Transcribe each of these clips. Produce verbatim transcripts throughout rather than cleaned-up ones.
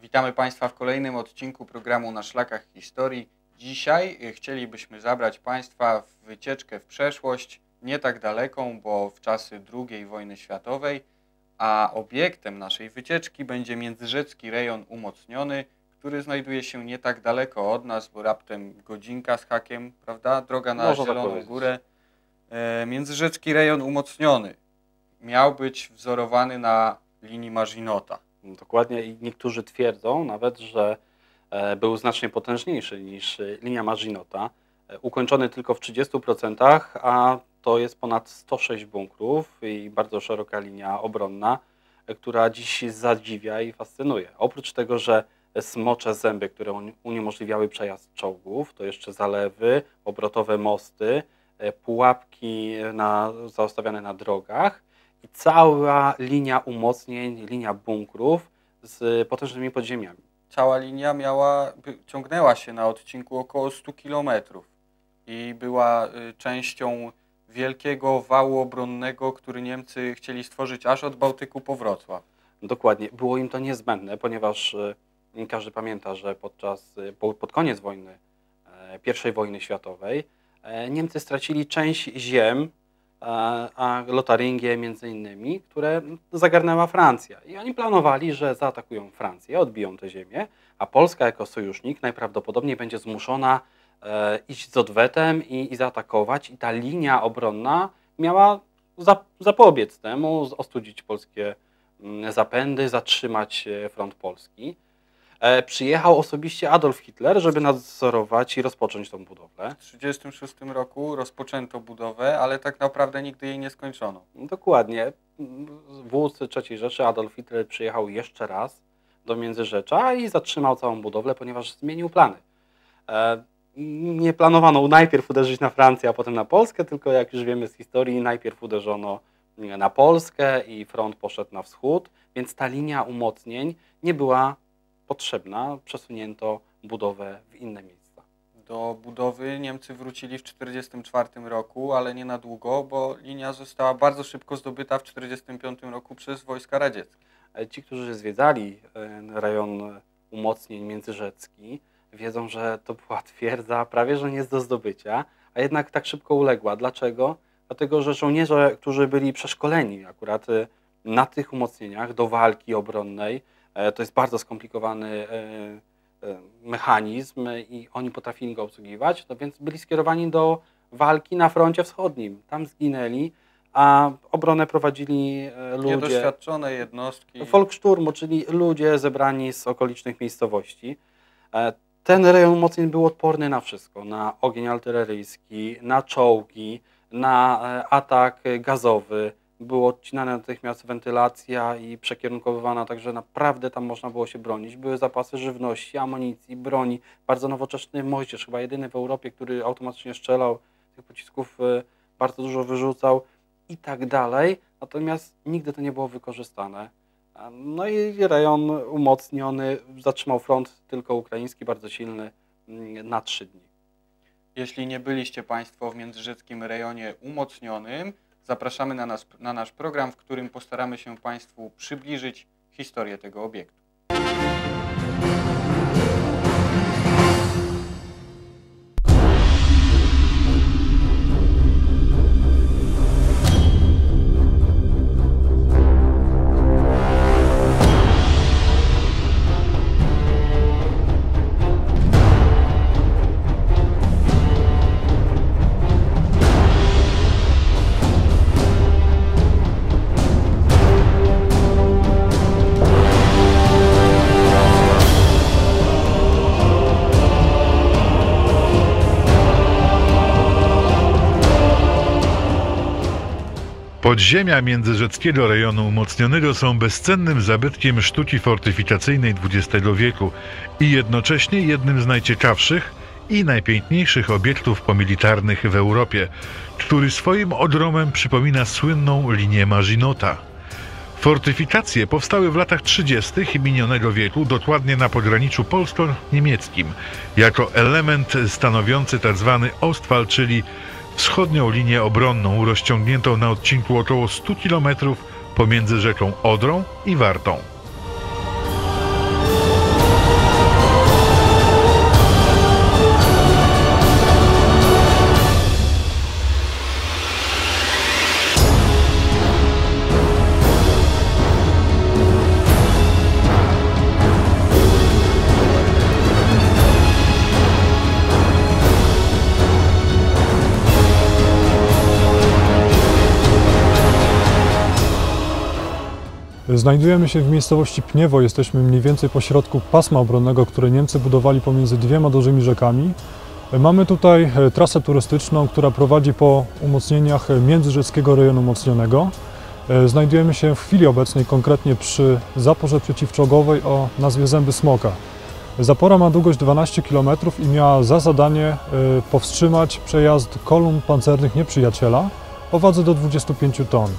Witamy Państwa w kolejnym odcinku programu Na Szlakach Historii. Dzisiaj chcielibyśmy zabrać Państwa w wycieczkę w przeszłość, nie tak daleką, bo w czasy drugiej wojny światowej, a obiektem naszej wycieczki będzie Międzyrzecki Rejon Umocniony, który znajduje się nie tak daleko od nas, bo raptem godzinka z hakiem, prawda? Droga na Można Zieloną tak Górę. E, Międzyrzecki Rejon Umocniony miał być wzorowany na linii Maginota. Dokładnie i niektórzy twierdzą nawet, że był znacznie potężniejszy niż linia Maginota, ukończony tylko w trzydziestu procentach, a to jest ponad sto sześć bunkrów i bardzo szeroka linia obronna, która dziś zadziwia i fascynuje. Oprócz tego, że smocze zęby, które uniemożliwiały przejazd czołgów, to jeszcze zalewy, obrotowe mosty, pułapki na, zaostawiane na drogach i cała linia umocnień, linia bunkrów z potężnymi podziemiami. Cała linia miała, ciągnęła się na odcinku około stu kilometrów i była częścią wielkiego wału obronnego, który Niemcy chcieli stworzyć aż od Bałtyku po Wrocław. Dokładnie. Było im to niezbędne, ponieważ każdy pamięta, że podczas, pod koniec wojny, pierwszej wojny światowej, Niemcy stracili część ziem, a Lotaringię między innymi, które zagarnęła Francja. I oni planowali, że zaatakują Francję, odbiją tę ziemię, a Polska jako sojusznik najprawdopodobniej będzie zmuszona e, iść z odwetem i, i zaatakować. I ta linia obronna miała za, zapobiec temu, ostudzić polskie m, zapędy, zatrzymać front polski. E, przyjechał osobiście Adolf Hitler, żeby nadzorować i rozpocząć tą budowlę. W tysiąc dziewięćset trzydziestym szóstym roku rozpoczęto budowę, ale tak naprawdę nigdy jej nie skończono. Dokładnie. Wódz trzeciej Rzeszy Adolf Hitler przyjechał jeszcze raz do Międzyrzecza i zatrzymał całą budowlę, ponieważ zmienił plany. E, nie planowano najpierw uderzyć na Francję, a potem na Polskę, tylko jak już wiemy z historii, najpierw uderzono na Polskę i front poszedł na wschód, więc ta linia umocnień nie była potrzebna, przesunięto budowę w inne miejsca. Do budowy Niemcy wrócili w tysiąc dziewięćset czterdziestym czwartym roku, ale nie na długo, bo linia została bardzo szybko zdobyta w tysiąc dziewięćset czterdziestym piątym roku przez wojska radzieckie. Ci, którzy zwiedzali rejon umocnień międzyrzecki, wiedzą, że to była twierdza prawie że nie do zdobycia, a jednak tak szybko uległa. Dlaczego? Dlatego, że żołnierze, którzy byli przeszkoleni akurat na tych umocnieniach do walki obronnej, to jest bardzo skomplikowany mechanizm i oni potrafili go obsługiwać, no więc byli skierowani do walki na froncie wschodnim. Tam zginęli, a obronę prowadzili ludzie... Niedoświadczone jednostki. Volkssturm, czyli ludzie zebrani z okolicznych miejscowości. Ten rejon umocnień był odporny na wszystko. Na ogień artyleryjski, na czołgi, na atak gazowy. Było odcinana natychmiast wentylacja i przekierunkowywana, także naprawdę tam można było się bronić. Były zapasy żywności, amunicji, broni. Bardzo nowoczesny Moździerz, chyba jedyny w Europie, który automatycznie strzelał, tych pocisków bardzo dużo wyrzucał i tak dalej. Natomiast nigdy to nie było wykorzystane. No i rejon umocniony zatrzymał front tylko ukraiński, bardzo silny, na trzy dni. Jeśli nie byliście Państwo w Międzyrzeckim Rejonie Umocnionym, zapraszamy na, nas, na nasz program, w którym postaramy się Państwu przybliżyć historię tego obiektu. Podziemia Międzyrzeckiego Rejonu Umocnionego są bezcennym zabytkiem sztuki fortyfikacyjnej dwudziestego wieku i jednocześnie jednym z najciekawszych i najpiękniejszych obiektów pomilitarnych w Europie, który swoim odromem przypomina słynną linię Maginota. Fortyfikacje powstały w latach trzydziestych minionego wieku, dokładnie na pograniczu polsko-niemieckim, jako element stanowiący tzw. Ostwall, czyli wschodnią linię obronną rozciągniętą na odcinku około stu kilometrów pomiędzy rzeką Odrą i Wartą. Znajdujemy się w miejscowości Pniewo, jesteśmy mniej więcej pośrodku pasma obronnego, które Niemcy budowali pomiędzy dwiema dużymi rzekami. Mamy tutaj trasę turystyczną, która prowadzi po umocnieniach międzyrzeckiego rejonu umocnionego. Znajdujemy się w chwili obecnej konkretnie przy zaporze przeciwczołgowej o nazwie Zęby Smoka. Zapora ma długość dwanaście kilometrów i miała za zadanie powstrzymać przejazd kolumn pancernych nieprzyjaciela o wadze do dwudziestu pięciu ton.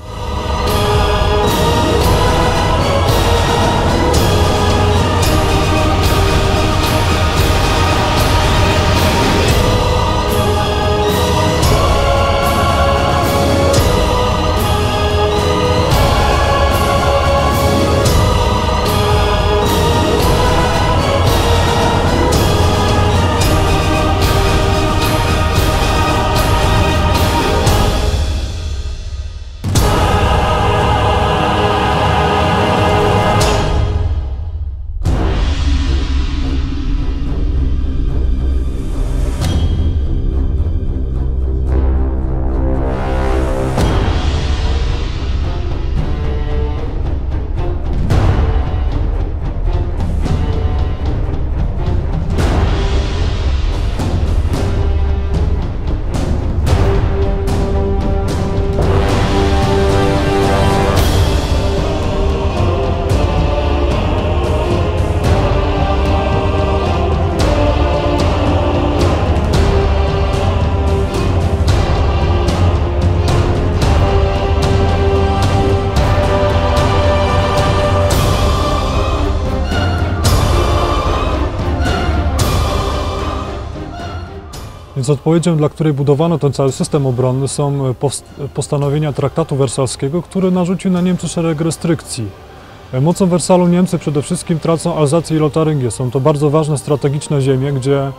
Więc odpowiedzią, dla której budowano ten cały system obronny, są postanowienia traktatu wersalskiego, który narzucił na Niemcy szereg restrykcji. Mocą Wersalu Niemcy przede wszystkim tracą Alzację i Lotaryngię. Są to bardzo ważne strategiczne ziemie, gdzie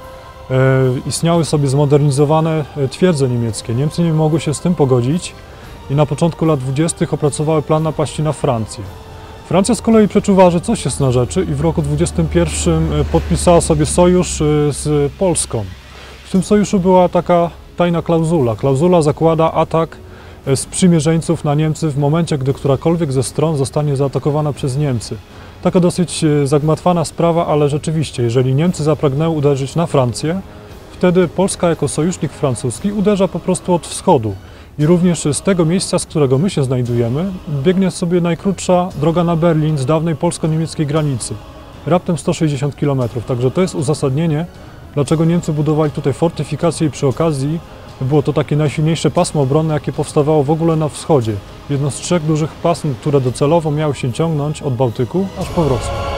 istniały sobie zmodernizowane twierdze niemieckie. Niemcy nie mogły się z tym pogodzić i na początku lat dwudziestych opracowały plan napaści na Francję. Francja z kolei przeczuwała, że coś jest na rzeczy i w roku dwudziestym pierwszym podpisała sobie sojusz z Polską. W tym sojuszu była taka tajna klauzula. Klauzula zakłada atak sprzymierzeńców na Niemcy w momencie, gdy którakolwiek ze stron zostanie zaatakowana przez Niemcy. Taka dosyć zagmatwana sprawa, ale rzeczywiście, jeżeli Niemcy zapragnęły uderzyć na Francję, wtedy Polska jako sojusznik francuski uderza po prostu od wschodu. I również z tego miejsca, z którego my się znajdujemy, biegnie sobie najkrótsza droga na Berlin z dawnej polsko-niemieckiej granicy. Raptem sto sześćdziesiąt kilometrów, także to jest uzasadnienie, dlaczego Niemcy budowali tutaj fortyfikacje i przy okazji było to takie najsilniejsze pasmo obronne, jakie powstawało w ogóle na wschodzie. Jedno z trzech dużych pasm, które docelowo miały się ciągnąć od Bałtyku aż po Wrocław.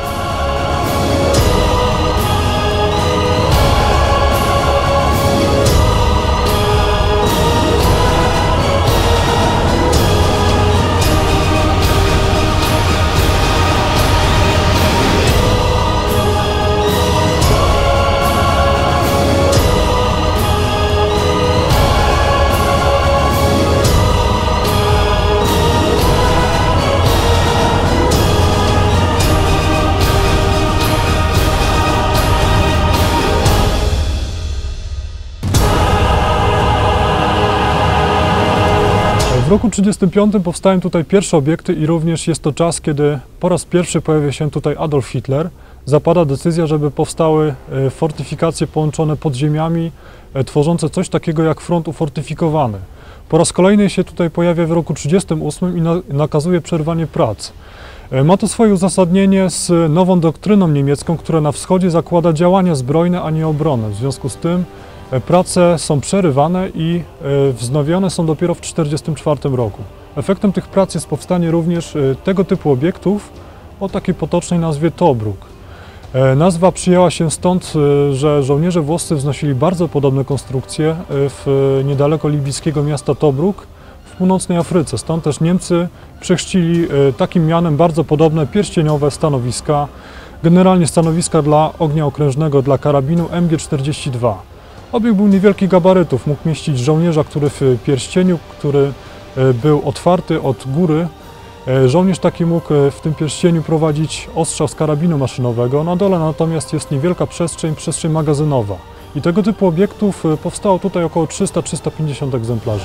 W roku tysiąc dziewięćset trzydziestym piątym powstają tutaj pierwsze obiekty i również jest to czas, kiedy po raz pierwszy pojawia się tutaj Adolf Hitler. Zapada decyzja, żeby powstały fortyfikacje połączone podziemiami, tworzące coś takiego jak front ufortyfikowany. Po raz kolejny się tutaj pojawia w roku tysiąc dziewięćset trzydziestym ósmym i na, nakazuje przerwanie prac. Ma to swoje uzasadnienie z nową doktryną niemiecką, która na wschodzie zakłada działania zbrojne, a nie obronę. W związku z tym prace są przerywane i wznowione są dopiero w tysiąc dziewięćset czterdziestym czwartym roku. Efektem tych prac jest powstanie również tego typu obiektów o takiej potocznej nazwie Tobruk. Nazwa przyjęła się stąd, że żołnierze włoscy wznosili bardzo podobne konstrukcje w niedaleko libijskiego miasta Tobruk w północnej Afryce. Stąd też Niemcy przechrzcili takim mianem bardzo podobne pierścieniowe stanowiska, generalnie stanowiska dla ognia okrężnego dla karabinu M G czterdzieści dwa. Obiekt był niewielkich gabarytów, mógł mieścić żołnierza, który w pierścieniu, który był otwarty od góry. Żołnierz taki mógł w tym pierścieniu prowadzić ostrzał z karabinu maszynowego. Na dole natomiast jest niewielka przestrzeń, przestrzeń magazynowa. I tego typu obiektów powstało tutaj około trzysta do trzystu pięćdziesięciu egzemplarzy.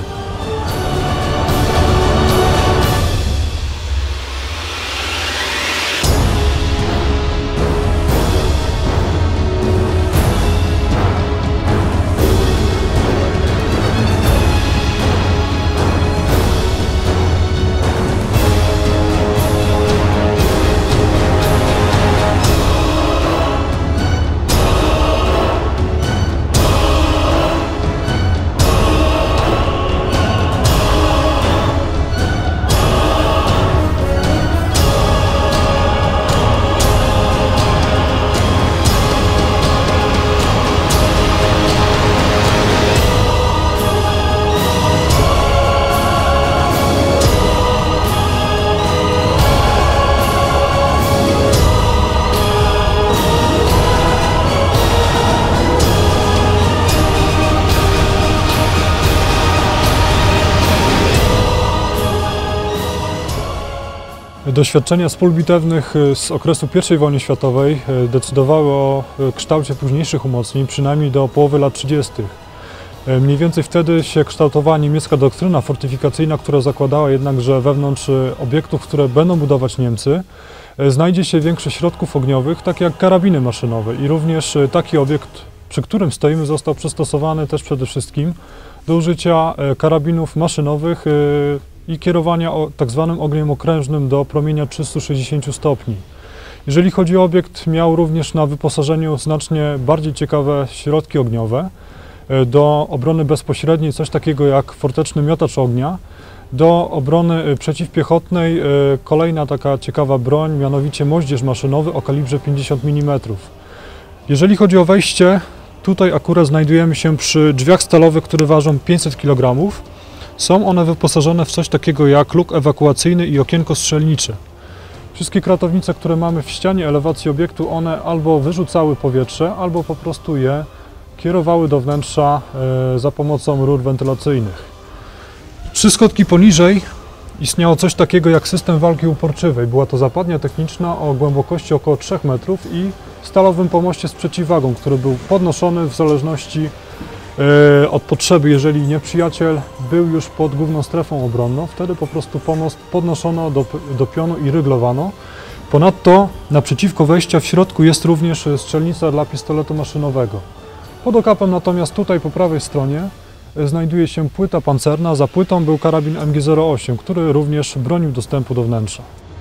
Doświadczenia z pól bitewnych z okresu pierwszej wojny światowej decydowały o kształcie późniejszych umocnień, przynajmniej do połowy lat trzydziestych. Mniej więcej wtedy się kształtowała niemiecka doktryna fortyfikacyjna, która zakładała jednak, że wewnątrz obiektów, które będą budować Niemcy, znajdzie się większe środków ogniowych, takie jak karabiny maszynowe. I również taki obiekt, przy którym stoimy, został przystosowany też przede wszystkim do użycia karabinów maszynowych i kierowania tak zwanym ogniem okrężnym do promienia trzystu sześćdziesięciu stopni. Jeżeli chodzi o obiekt, miał również na wyposażeniu znacznie bardziej ciekawe środki ogniowe. Do obrony bezpośredniej coś takiego jak forteczny miotacz ognia. Do obrony przeciwpiechotnej kolejna taka ciekawa broń, mianowicie moździerz maszynowy o kalibrze pięćdziesiąt milimetrów. Jeżeli chodzi o wejście, tutaj akurat znajdujemy się przy drzwiach stalowych, które ważą pięćset kilogramów. Są one wyposażone w coś takiego jak luk ewakuacyjny i okienko strzelnicze. Wszystkie kratownice, które mamy w ścianie elewacji obiektu, one albo wyrzucały powietrze, albo po prostu je kierowały do wnętrza za pomocą rur wentylacyjnych. Trzy schodki poniżej istniało coś takiego jak system walki uporczywej. Była to zapadnia techniczna o głębokości około trzech metrów i stalowym pomoście z przeciwwagą, który był podnoszony w zależności od potrzeby. Jeżeli nieprzyjaciel był już pod główną strefą obronną, wtedy po prostu pomost podnoszono do, do pionu i ryglowano. Ponadto naprzeciwko wejścia w środku jest również strzelnica dla pistoletu maszynowego. Pod okapem natomiast tutaj po prawej stronie znajduje się płyta pancerna. Za płytą był karabin M G zero osiem, który również bronił dostępu do wnętrza.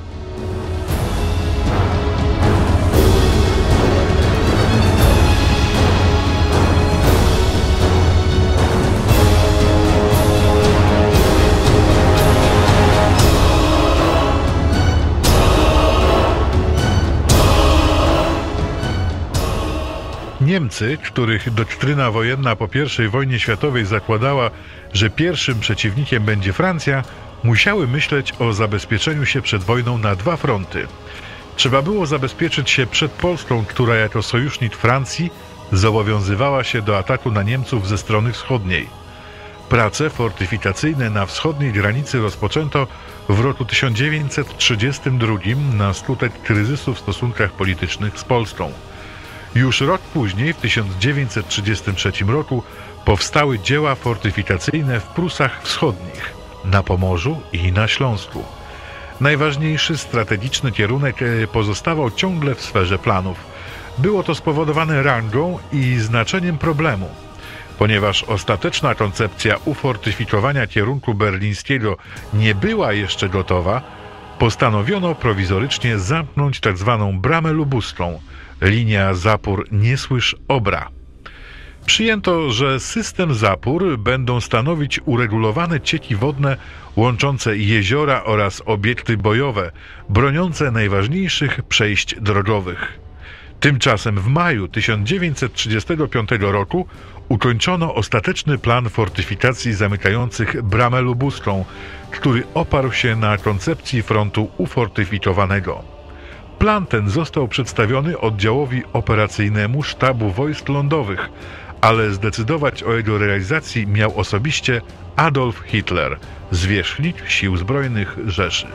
Niemcy, których doktryna wojenna po pierwszej wojnie światowej zakładała, że pierwszym przeciwnikiem będzie Francja, musiały myśleć o zabezpieczeniu się przed wojną na dwa fronty. Trzeba było zabezpieczyć się przed Polską, która jako sojusznik Francji zobowiązywała się do ataku na Niemców ze strony wschodniej. Prace fortyfikacyjne na wschodniej granicy rozpoczęto w roku tysiąc dziewięćset trzydziestym drugim na skutek kryzysu w stosunkach politycznych z Polską. Już rok później, w tysiąc dziewięćset trzydziestym trzecim roku, powstały dzieła fortyfikacyjne w Prusach Wschodnich, na Pomorzu i na Śląsku. Najważniejszy strategiczny kierunek pozostawał ciągle w sferze planów. Było to spowodowane rangą i znaczeniem problemu. Ponieważ ostateczna koncepcja ufortyfikowania kierunku berlińskiego nie była jeszcze gotowa, postanowiono prowizorycznie zamknąć tzw. bramę lubuską, linia zapór Niesłysz-Obra. Przyjęto, że system zapór będą stanowić uregulowane cieki wodne łączące jeziora oraz obiekty bojowe, broniące najważniejszych przejść drogowych. Tymczasem w maju tysiąc dziewięćset trzydziestego piątego roku ukończono ostateczny plan fortyfikacji zamykających bramę lubuską, który oparł się na koncepcji frontu ufortyfikowanego. Plan ten został przedstawiony oddziałowi operacyjnemu Sztabu Wojsk Lądowych, ale zdecydować o jego realizacji miał osobiście Adolf Hitler, zwierzchnik Sił Zbrojnych Rzeszy.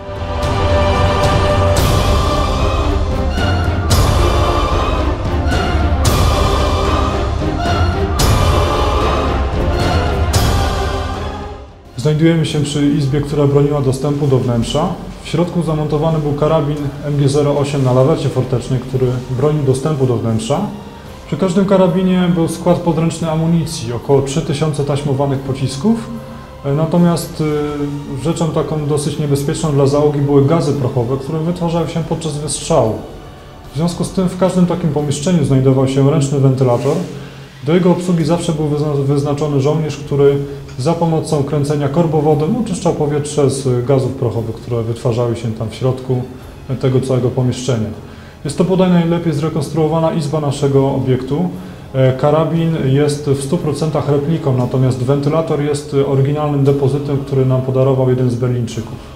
Znajdujemy się przy izbie, która broniła dostępu do wnętrza. W środku zamontowany był karabin M G zero osiem na lawecie fortecznej, który bronił dostępu do wnętrza. Przy każdym karabinie był skład podręczny amunicji, około trzy tysiące taśmowanych pocisków. Natomiast rzeczą taką dosyć niebezpieczną dla załogi były gazy prochowe, które wytwarzały się podczas wystrzału. W związku z tym w każdym takim pomieszczeniu znajdował się ręczny wentylator. Do jego obsługi zawsze był wyznaczony żołnierz, który za pomocą kręcenia korbowodem oczyszczał powietrze z gazów prochowych, które wytwarzały się tam w środku tego całego pomieszczenia. Jest to bodaj najlepiej zrekonstruowana izba naszego obiektu. Karabin jest w stu procentach repliką, natomiast wentylator jest oryginalnym depozytem, który nam podarował jeden z Berlińczyków.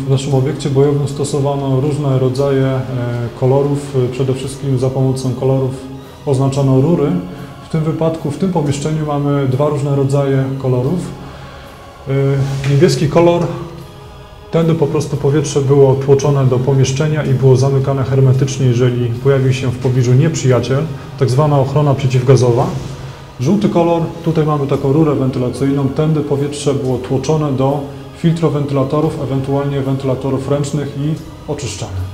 W naszym obiekcie bojowym stosowano różne rodzaje kolorów, przede wszystkim za pomocą kolorów oznaczano rury. W tym wypadku, w tym pomieszczeniu mamy dwa różne rodzaje kolorów. Niebieski kolor, tędy po prostu powietrze było tłoczone do pomieszczenia i było zamykane hermetycznie, jeżeli pojawił się w pobliżu nieprzyjaciel, tak zwana ochrona przeciwgazowa. Żółty kolor, tutaj mamy taką rurę wentylacyjną, tędy powietrze było tłoczone do filtrowentylatorów, ewentualnie wentylatorów ręcznych i oczyszczane.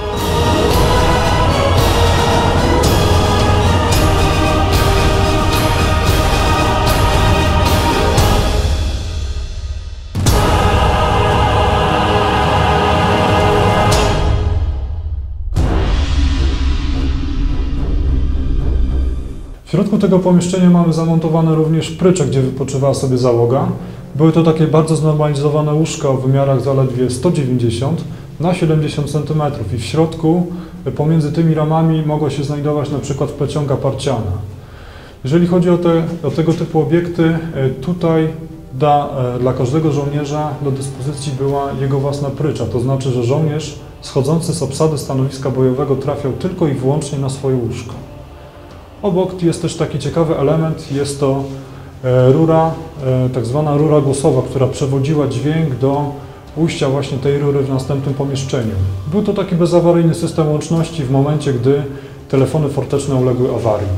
W środku tego pomieszczenia mamy zamontowane również prycze, gdzie wypoczywała sobie załoga. Były to takie bardzo znormalizowane łóżka o wymiarach zaledwie sto dziewięćdziesiąt na siedemdziesiąt centymetrów i w środku pomiędzy tymi ramami mogła się znajdować na przykład plecionka parciana. Jeżeli chodzi o, te, o tego typu obiekty, tutaj da, dla każdego żołnierza do dyspozycji była jego własna prycza, to znaczy, że żołnierz schodzący z obsady stanowiska bojowego trafiał tylko i wyłącznie na swoje łóżko. Obok jest też taki ciekawy element, jest to rura, tak zwana rura głosowa, która przewodziła dźwięk do ujścia właśnie tej rury w następnym pomieszczeniu. Był to taki bezawaryjny system łączności w momencie, gdy telefony forteczne uległy awarii.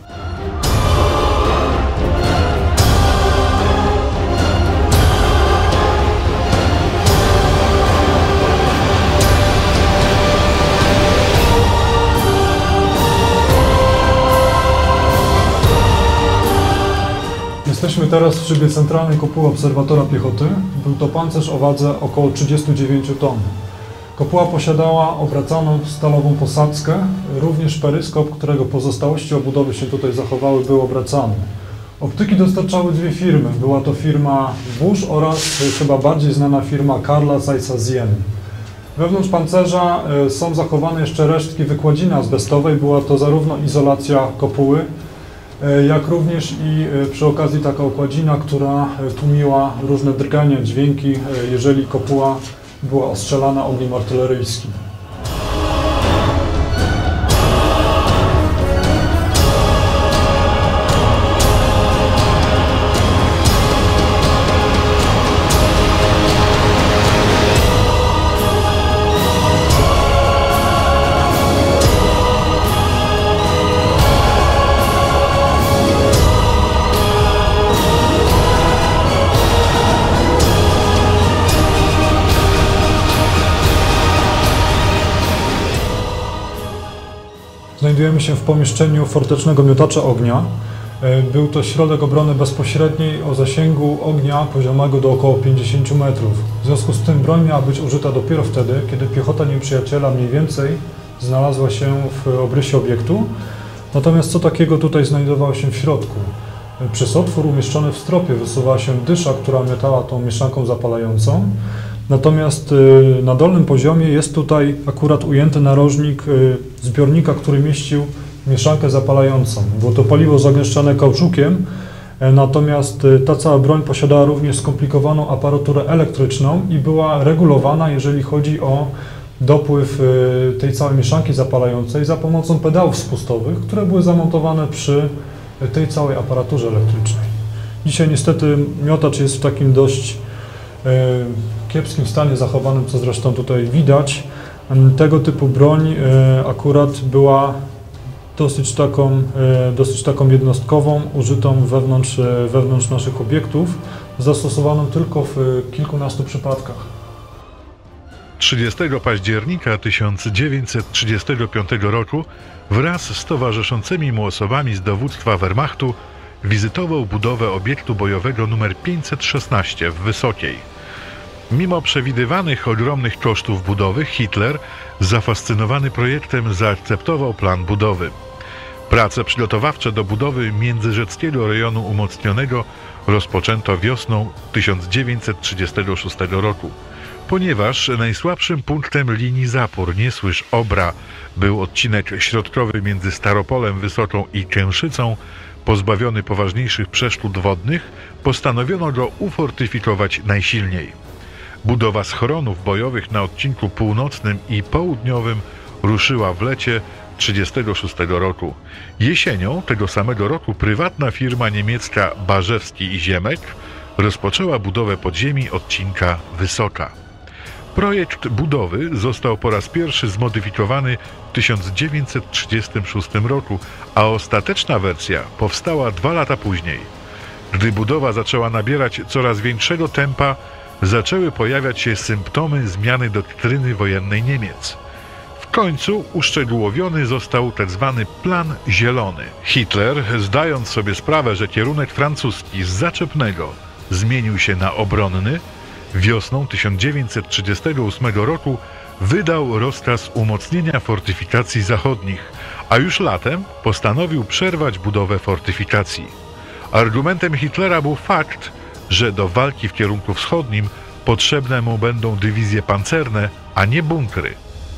Jesteśmy teraz w szybie centralnej kopuły obserwatora piechoty. Był to pancerz o wadze około trzydziestu dziewięciu ton. Kopuła posiadała obracaną stalową posadzkę, również peryskop, którego pozostałości obudowy się tutaj zachowały, był obracany. Optyki dostarczały dwie firmy. Była to firma Bush oraz chyba bardziej znana firma Karla Zeissa Sien. Wewnątrz pancerza są zachowane jeszcze resztki wykładziny azbestowej. Była to zarówno izolacja kopuły, jak również i przy okazji taka okładzina, która tłumiła różne drgania, dźwięki, jeżeli kopuła była ostrzelana ogniem artyleryjskim. Znajdujemy się w pomieszczeniu fortecznego miotacza ognia. Był to środek obrony bezpośredniej o zasięgu ognia poziomego do około pięćdziesięciu metrów. W związku z tym broń miała być użyta dopiero wtedy, kiedy piechota nieprzyjaciela mniej więcej znalazła się w obrysie obiektu. Natomiast co takiego tutaj znajdowało się w środku? Przez otwór umieszczony w stropie wysuwała się dysza, która miotała tą mieszanką zapalającą. Natomiast na dolnym poziomie jest tutaj akurat ujęty narożnik zbiornika, który mieścił mieszankę zapalającą. Było to paliwo zagęszczane kauczukiem, natomiast ta cała broń posiadała również skomplikowaną aparaturę elektryczną i była regulowana, jeżeli chodzi o dopływ tej całej mieszanki zapalającej za pomocą pedałów spustowych, które były zamontowane przy tej całej aparaturze elektrycznej. Dzisiaj niestety miotacz jest w takim dość kiepskim stanie zachowanym, co zresztą tutaj widać. Tego typu broń akurat była dosyć taką, dosyć taką jednostkową, użytą wewnątrz, wewnątrz naszych obiektów, zastosowaną tylko w kilkunastu przypadkach. trzydziestego października tysiąc dziewięćset trzydziestego piątego roku wraz z towarzyszącymi mu osobami z dowództwa Wehrmachtu wizytował budowę obiektu bojowego numer pięćset szesnaście w Wysokiej. Mimo przewidywanych ogromnych kosztów budowy, Hitler, zafascynowany projektem, zaakceptował plan budowy. Prace przygotowawcze do budowy międzyrzeckiego rejonu umocnionego rozpoczęto wiosną tysiąc dziewięćset trzydziestego szóstego roku. Ponieważ najsłabszym punktem linii zapór Niesłysz-Obra był odcinek środkowy między Staropolem Wysoką i Kęszycą, pozbawiony poważniejszych przeszkód wodnych, postanowiono go ufortyfikować najsilniej. Budowa schronów bojowych na odcinku północnym i południowym ruszyła w lecie tysiąc dziewięćset trzydziestego szóstego roku. Jesienią tego samego roku prywatna firma niemiecka Barzewski i Ziemek rozpoczęła budowę podziemi odcinka Wysoka. Projekt budowy został po raz pierwszy zmodyfikowany w tysiąc dziewięćset trzydziestym szóstym roku, a ostateczna wersja powstała dwa lata później. Gdy budowa zaczęła nabierać coraz większego tempa, zaczęły pojawiać się symptomy zmiany doktryny wojennej Niemiec. W końcu uszczegółowiony został tzw. Plan Zielony. Hitler, zdając sobie sprawę, że kierunek francuski z zaczepnego zmienił się na obronny, wiosną tysiąc dziewięćset trzydziestego ósmego roku wydał rozkaz umocnienia fortyfikacji zachodnich, a już latem postanowił przerwać budowę fortyfikacji. Argumentem Hitlera był fakt, że do walki w kierunku wschodnim potrzebne mu będą dywizje pancerne, a nie bunkry.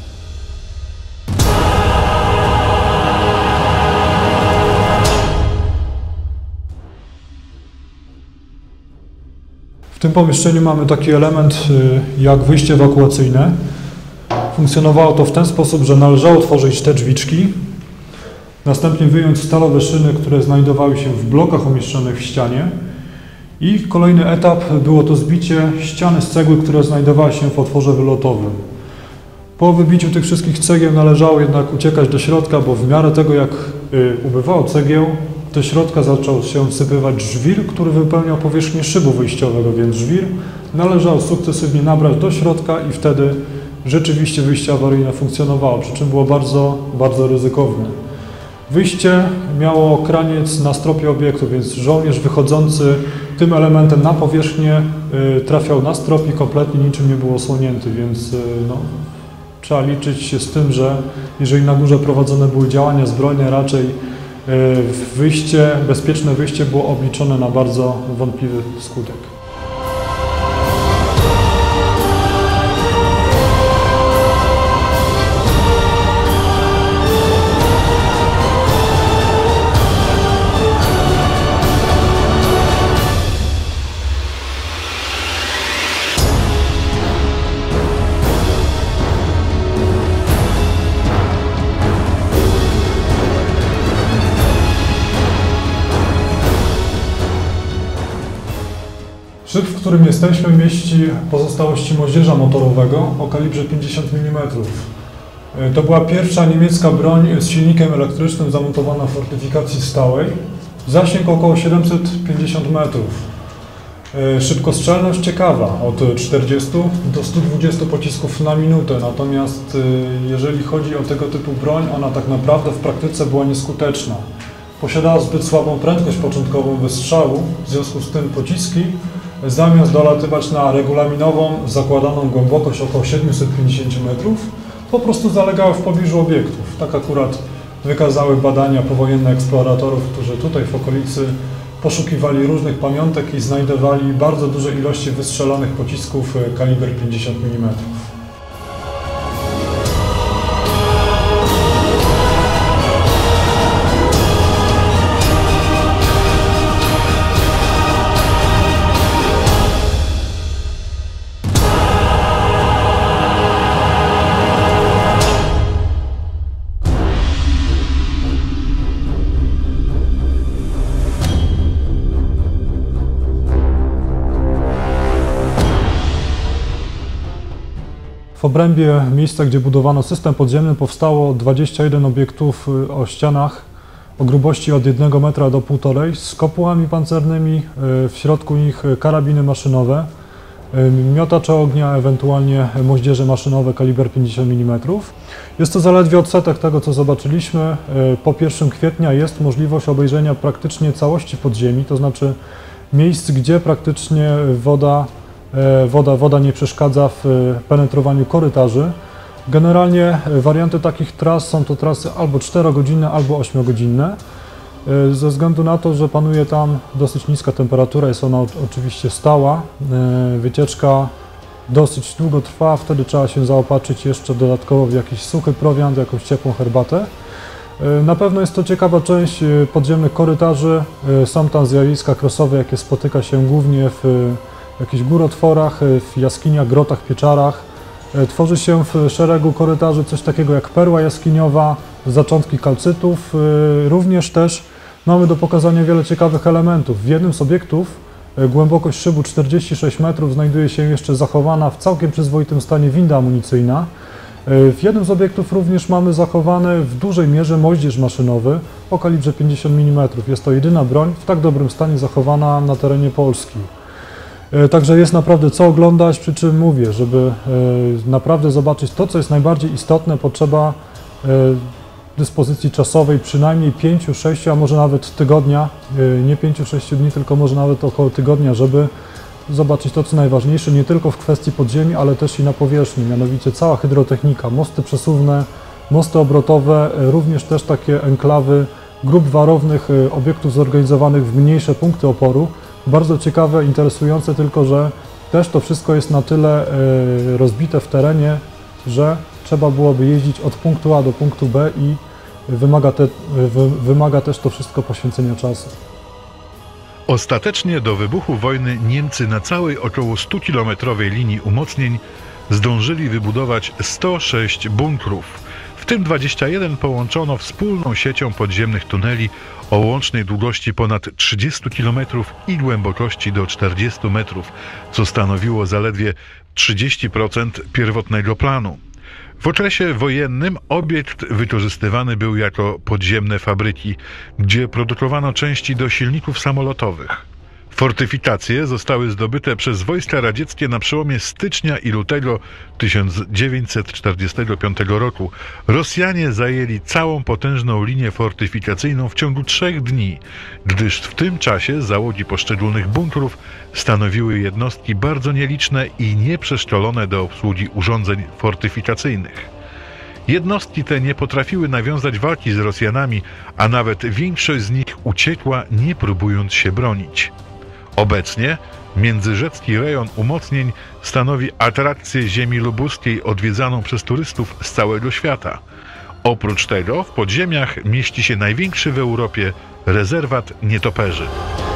W tym pomieszczeniu mamy taki element jak wyjście ewakuacyjne. Funkcjonowało to w ten sposób, że należało otworzyć te drzwiczki, następnie wyjąć stalowe szyny, które znajdowały się w blokach umieszczonych w ścianie, i kolejny etap było to zbicie ściany z cegły, która znajdowała się w otworze wylotowym. Po wybiciu tych wszystkich cegieł należało jednak uciekać do środka, bo w miarę tego, jak ubywało cegieł, do środka zaczął się wsypywać żwir, który wypełniał powierzchnię szybu wyjściowego, więc żwir należało sukcesywnie nabrać do środka i wtedy rzeczywiście wyjście awaryjne funkcjonowało, przy czym było bardzo, bardzo ryzykowne. Wyjście miało kraniec na stropie obiektu, więc żołnierz wychodzący tym elementem na powierzchnię y, trafiał na strop i kompletnie niczym nie był osłonięty, więc y, no, trzeba liczyć się z tym, że jeżeli na górze prowadzone były działania zbrojne, raczej y, wyjście, bezpieczne wyjście było obliczone na bardzo wątpliwy skutek. Szyb, w którym jesteśmy, mieści pozostałości moździerza motorowego o kalibrze pięćdziesiąt milimetrów. To była pierwsza niemiecka broń z silnikiem elektrycznym zamontowana w fortyfikacji stałej. Zasięg około siedemset pięćdziesiąt metrów. Szybkostrzelność ciekawa, od czterdziestu do stu dwudziestu pocisków na minutę, natomiast jeżeli chodzi o tego typu broń, ona tak naprawdę w praktyce była nieskuteczna. Posiadała zbyt słabą prędkość początkową wystrzału, w związku z tym pociski zamiast dolatywać na regulaminową, zakładaną głębokość około siedmiuset pięćdziesięciu metrów, po prostu zalegały w pobliżu obiektów. Tak akurat wykazały badania powojenne eksploratorów, którzy tutaj w okolicy poszukiwali różnych pamiątek i znajdowali bardzo duże ilości wystrzelanych pocisków kaliber pięćdziesiąt milimetrów. W obrębie miejsca, gdzie budowano system podziemny, powstało dwadzieścia jeden obiektów o ścianach o grubości od jednego metra do półtorej z kopułami pancernymi, w środku nich karabiny maszynowe, miotacze ognia, ewentualnie moździerze maszynowe kaliber pięćdziesiąt milimetrów. Jest to zaledwie odsetek tego, co zobaczyliśmy. Po pierwszego kwietnia jest możliwość obejrzenia praktycznie całości podziemi, to znaczy miejsc, gdzie praktycznie woda Woda, woda nie przeszkadza w penetrowaniu korytarzy. Generalnie warianty takich tras są to trasy albo czterogodzinne, albo ośmiogodzinne. Ze względu na to, że panuje tam dosyć niska temperatura, jest ona oczywiście stała, wycieczka dosyć długo trwa, wtedy trzeba się zaopatrzyć jeszcze dodatkowo w jakiś suchy prowiant, jakąś ciepłą herbatę. Na pewno jest to ciekawa część podziemnych korytarzy. Są tam zjawiska crossowe, jakie spotyka się głównie w w jakichś górotworach, w jaskiniach, grotach, pieczarach. Tworzy się w szeregu korytarzy coś takiego jak perła jaskiniowa, zaczątki kalcytów. Również też mamy do pokazania wiele ciekawych elementów. W jednym z obiektów głębokość szybu czterdzieści sześć metrów znajduje się jeszcze zachowana w całkiem przyzwoitym stanie winda amunicyjna. W jednym z obiektów również mamy zachowany w dużej mierze moździerz maszynowy o kalibrze pięćdziesiąt milimetrów. Jest to jedyna broń w tak dobrym stanie zachowana na terenie Polski. Także jest naprawdę co oglądać, przy czym mówię, żeby naprawdę zobaczyć to, co jest najbardziej istotne, potrzeba dyspozycji czasowej przynajmniej pięciu, sześciu, a może nawet tygodnia, nie pięciu, sześciu dni, tylko może nawet około tygodnia, żeby zobaczyć to, co najważniejsze, nie tylko w kwestii podziemi, ale też i na powierzchni, mianowicie cała hydrotechnika, mosty przesuwne, mosty obrotowe, również też takie enklawy grup warownych, obiektów zorganizowanych w mniejsze punkty oporu. Bardzo ciekawe, interesujące, tylko że też to wszystko jest na tyle rozbite w terenie, że trzeba byłoby jeździć od punktu A do punktu B i wymaga, te, wymaga też to wszystko poświęcenia czasu. Ostatecznie do wybuchu wojny Niemcy na całej około stukilometrowej linii umocnień zdążyli wybudować sto sześć bunkrów, w tym dwadzieścia jeden połączono wspólną siecią podziemnych tuneli o łącznej długości ponad trzydziestu kilometrów i głębokości do czterdziestu metrów, co stanowiło zaledwie trzydzieści procent pierwotnego planu. W okresie wojennym obiekt wykorzystywany był jako podziemne fabryki, gdzie produkowano części do silników samolotowych. Fortyfikacje zostały zdobyte przez wojska radzieckie na przełomie stycznia i lutego tysiąc dziewięćset czterdziestego piątego roku. Rosjanie zajęli całą potężną linię fortyfikacyjną w ciągu trzech dni, gdyż w tym czasie załogi poszczególnych bunkrów stanowiły jednostki bardzo nieliczne i nieprzeszkolone do obsługi urządzeń fortyfikacyjnych. Jednostki te nie potrafiły nawiązać walki z Rosjanami, a nawet większość z nich uciekła, nie próbując się bronić. Obecnie międzyrzecki rejon umocnień stanowi atrakcję ziemi lubuskiej odwiedzaną przez turystów z całego świata. Oprócz tego w podziemiach mieści się największy w Europie rezerwat nietoperzy.